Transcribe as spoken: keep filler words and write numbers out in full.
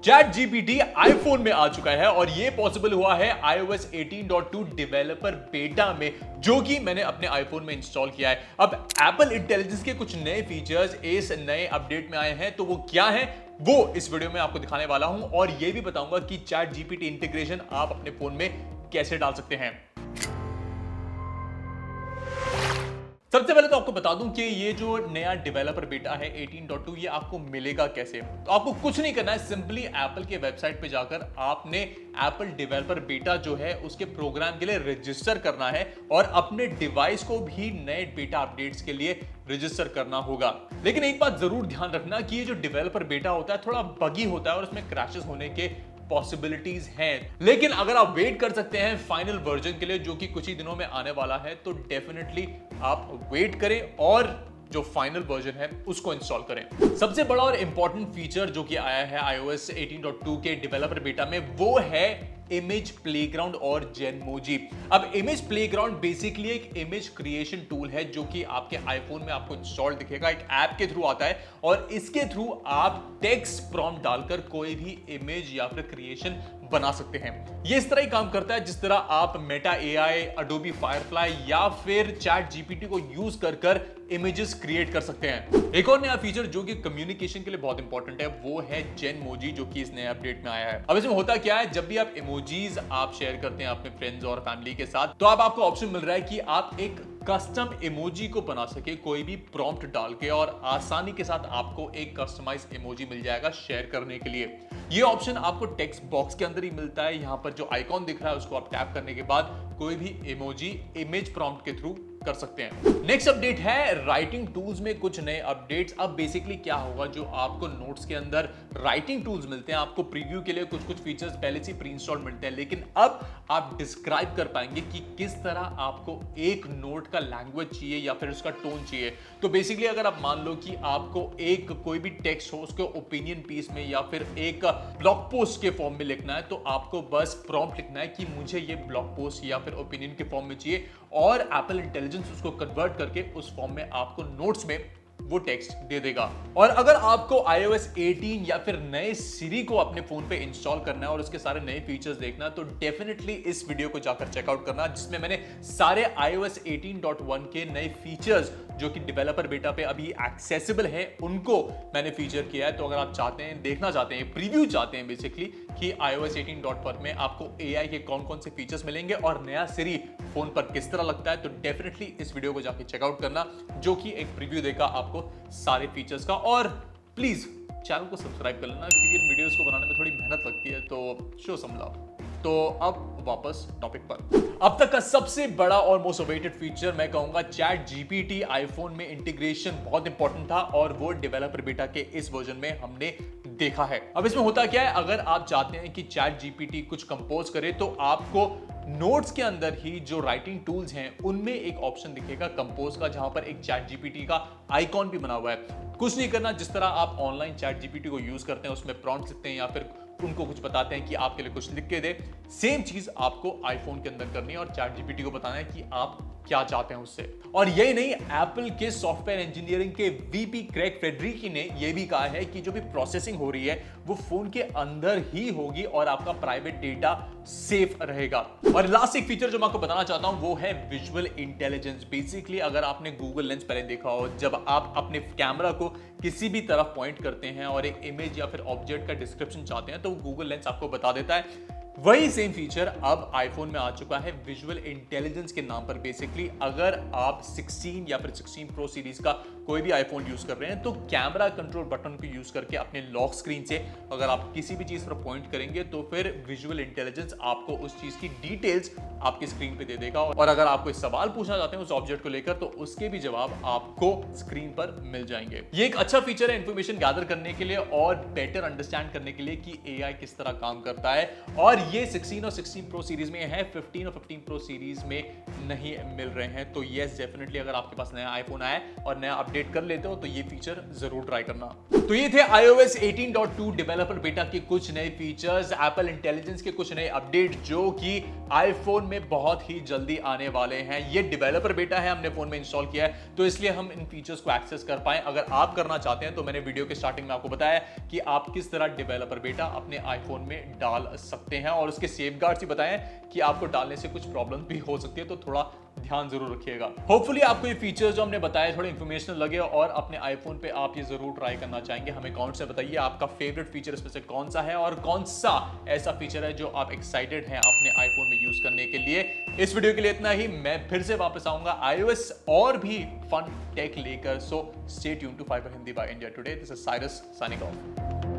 Chat GPT iPhone में आ चुका है और ये पॉसिबल हुआ है iOS eighteen point two developer beta में, जो कि मैंने अपने आईफोन में इंस्टॉल किया है। अब एप्पल इंटेलिजेंस के कुछ नए फीचर्स इस नए अपडेट में आए हैं, तो वो क्या है वो इस वीडियो में आपको दिखाने वाला हूं और ये भी बताऊंगा कि चैट जीपीटी इंटीग्रेशन आप अपने फोन में कैसे डाल सकते हैं। सबसे पहले तो आपको बता दूं कि ये जो नया डेवलपर बेटा है एटीन पॉइंट टू, ये आपको मिलेगा कैसे। तो आपको कुछ नहीं करना है, सिंपली एप्पल के वेबसाइट पे जाकर आपने एप्पल डेवलपर बेटा जो है उसके प्रोग्राम के लिए रजिस्टर करना है और अपने डिवाइस को भी नए बेटा अपडेट्स के लिए रजिस्टर करना होगा। लेकिन एक बात जरूर ध्यान रखना कि ये जो डेवलपर बेटा होता है थोड़ा बगी होता है और उसमें क्रैशेस होने के पॉसिबिलिटीज हैं। लेकिन अगर आप वेट कर सकते हैं फाइनल वर्जन के लिए जो कि कुछ ही दिनों में आने वाला है, तो डेफिनेटली आप वेट करें और जो फाइनल वर्जन है उसको इंस्टॉल करें। सबसे बड़ा और इंपॉर्टेंट फीचर जो कि आया है आईओएस एटीन पॉइंट टू के डेवलपर बेटा में वो है इमेज प्लेग्राउंड और जेनमोजी। अब इमेज प्लेग्राउंड बेसिकली एक इमेज क्रिएशन टूल है जो कि आपके आईफोन में आपको इंस्टॉल दिखेगा, एक ऐप के थ्रू आता है और इसके थ्रू आप टेक्स्ट प्रॉम्प्ट डालकर कोई भी इमेज या फिर क्रिएशन बना सकते हैं। ये इस तरह ही काम करता है जिस तरह आप मेटा एआई, एडोबी फायरफ्लाई या फिर चैट जीपीटी को यूज कर कर इमेजेस क्रिएट कर सकते हैं। एक और नया फीचर जो कि कम्युनिकेशन के लिए बहुत इंपॉर्टेंट है वो है जेनमोजी, जो कि इस नए अपडेट में आया है। अब इसमें होता क्या है, जब भी आप इमोजीज आप शेयर करते हैं अपने फ्रेंड्स और फैमिली के साथ, तो अब आपको ऑप्शन मिल रहा है कि आप एक कस्टम इमोजी को बना सके कोई भी प्रॉम्प्ट डाल के, और आसानी के साथ आपको एक कस्टमाइज इमोजी मिल जाएगा शेयर करने के लिए। ये ऑप्शन आपको टेक्स्ट बॉक्स के अंदर ही मिलता है। यहां पर जो आइकॉन दिख रहा है उसको आप टैप करने के बाद कोई भी इमोजी इमेज प्रॉम्प्ट के थ्रू कर सकते हैं। नेक्स्ट अपडेट है राइटिंग टूल्स में कुछ नए अपडेट्स। अब बेसिकली क्या होगा, जो आपको नोट्स के अंदर राइटिंग टूल्स मिलते हैं, आपको प्रीव्यू के लिए कुछ कुछ फीचर्स पहले से प्री इंस्टॉल मिलते हैं, लेकिन अब आप डिस्क्राइब कर पाएंगे कि किस तरह आपको एक नोट का लैंग्वेज चाहिए या फिर उसका टोन चाहिए। तो बेसिकली अगर आप मान लो कि आपको एक कोई भी टेक्स्ट हो उसको ओपिनियन पीस में या फिर एक ब्लॉग पोस्ट के फॉर्म में लिखना है, तो आपको बस प्रॉम्प्ट लिखना है कि मुझे ये ब्लॉग पोस्ट या फिर ओपिनियन के फॉर्म में चाहिए और एप्पल इंटेलिजेंस उसको कन्वर्ट करके उस फॉर्म में आपको नोट्स में वो टेक्स्ट दे देगा। और अगर आपको आईओएस एटीन या फिर नए सिरी को अपने फोन पे इंस्टॉल करना है और उसके सारे नए फीचर्स देखना, तो डेफिनेटली इस वीडियो को जाकर चेकआउट करना, जिसमें मैंने सारे आईओएस एटीन पॉइंट वन के नए फीचर्स जो कि डेवलपर बेटा पे अभी एक्सेसिबल है उनको मैंने फीचर किया है। तो अगर आप चाहते हैं, देखना चाहते हैं, प्रीव्यू चाहते हैं बेसिकली कि आईओएस एटीन पॉइंट वन में आपको एआई के कौन कौन से फीचर्स मिलेंगे और नया सिरी फोन पर किस तरह लगता है, तो डेफिनेटली इस वीडियो को जाकर चेकआउट करना, जो कि एक प्रीव्यू देगा आपको सारे फीचर्स का। और प्लीज चैनल को सब्सक्राइब कर लेना क्योंकि इन वीडियोस को बनाने में थोड़ी मेहनत लगती है, तो शो सम लव। तो अब वापस टॉपिक पर। अब तक का सबसे बड़ा और मोस्ट अवेटेड फीचर मैं कहूंगा चैट जीपीटी आईफोन में इंटीग्रेशन बहुत इंपॉर्टेंट था और वो डेवलपर बेटा के इस वर्जन में हमने देखा है। अब इसमें होता क्या है, अगर आप चाहते हैं कि चैट जीपीटी कुछ कंपोज करे, तो आपको नोट्स के अंदर ही जो राइटिंग टूल्स हैं उनमें एक ऑप्शन दिखेगा कंपोज का, जहां पर एक चैट जीपीटी का आइकॉन भी बना हुआ है। कुछ नहीं करना, जिस तरह आप ऑनलाइन चैट जीपीटी को यूज करते हैं, उसमें प्रॉम्प्ट लिखते हैं या फिर उनको कुछ बताते हैं कि आपके लिए कुछ लिख के दे, सेम चीज आपको आईफोन के अंदर करनी है और चैट जीपीटी को बताना है कि आप क्या चाहते हैं उससे। और यही नहीं, एप्पल के सॉफ्टवेयर इंजीनियरिंग के वीपी क्रेग फेडरिकी ने यह भी कहा है कि जो भी प्रोसेसिंग हो रही है वो फोन के अंदर ही होगी और आपका प्राइवेट डेटा सेफ रहेगा। और लास्ट एक फीचर जो मैं आपको बताना चाहता हूं वो है विजुअल इंटेलिजेंस। बेसिकली अगर आपने गूगल लेंस पहले देखा हो, जब आप अपने कैमरा को किसी भी तरफ पॉइंट करते हैं और एक इमेज या फिर ऑब्जेक्ट का डिस्क्रिप्शन चाहते हैं, तो गूगल लेंस आपको बता देता है। वही सेम फीचर अब आईफोन में आ चुका है विजुअल इंटेलिजेंस के नाम पर। बेसिकली अगर आप सिक्सटीन या फिर सिक्सटीन प्रो सीरीज का कोई भी आईफोन यूज कर रहे हैं, तो कैमरा कंट्रोल बटन को यूज करके अपने लॉक स्क्रीन से अगर आप किसी भी चीज पर पॉइंट करेंगे, तो फिर विजुअल इंटेलिजेंस आपको उस चीज की डिटेल्स आपकी स्क्रीन पे दे देगा। और अगर आप कोई सवाल पूछना चाहते हैं उस ऑब्जेक्ट को लेकर, तो उसके भी जवाब आपको स्क्रीन पर मिल जाएंगे। ये एक अच्छा फीचर है इंफॉर्मेशन गैदर करने के लिए और बेटर अंडरस्टैंड करने के लिए कि एआई किस तरह काम करता है। और ये सिक्सटीन और सिक्सटीन प्रो सीरीज में है, फिफ्टीन और फिफ्टीन प्रो सीरीज में नहीं मिल रहे हैं। तो येस डेफिनेटली अगर आपके पास नया आईफोन आया और नया अपडेट कर लेते हो तो ये फीचर जरूर ट्राई करना। तो ये थे iOS eighteen point two developer beta के कुछ नए फीचर्स, एप्पल इंटेलिजेंस के कुछ नए अपडेट जो कि आईफोन में बहुत ही जल्दी आने वाले हैं। ये डेवलपर बेटा है, हमने फोन में इंस्टॉल किया है तो इसलिए हम इन फीचर्स को एक्सेस कर पाए। अगर आप करना चाहते हैं तो मैंने वीडियो के स्टार्टिंग में आपको बताया कि आप किस तरह डेवलपर बेटा अपने आईफोन में डाल सकते हैं और उसके सेफगार्ड्स भी बताएं कि आपको डालने से कुछ प्रॉब्लम भी हो सकती है, तो थोड़ा ध्यान जरूर रखिएगा। होपफुली आपको ये फीचर्स जो हमने बताए थोड़े इंफॉर्मेशनल लगे और अपने आईफोन पे आप ये जरूर ट्राई करना चाहेंगे। हमें कमेंट से बताइए आपका फेवरेट फीचर इसमें से कौन सा है और कौन सा ऐसा फीचर है जो आप एक्साइटेड हैं अपने आईफोन में यूज करने के लिए। इस वीडियो के लिए इतना ही, मैं फिर से वापस आऊंगा आईओएस और भी फन टेक लेकर। So stay tuned to fibre Hindi by India Today. This is Cyrus signing of.